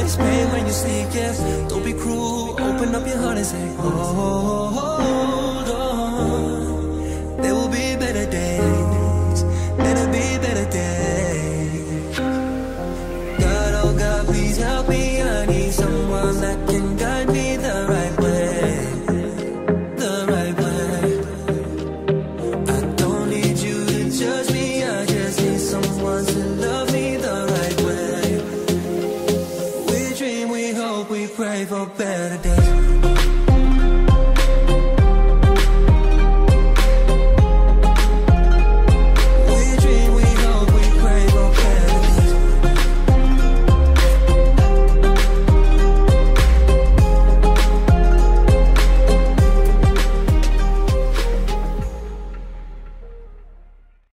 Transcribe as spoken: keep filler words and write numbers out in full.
eyes, pray when you sleep, yes. Don't be cruel, open up your heart and say, hold on. There will be better days, better be better days. God, oh God, please help me. I need someone that can guide me the right way, the right way. I don't need you to judge me, I just need someone to love me the right way. We dream, we hope, we pray for better days.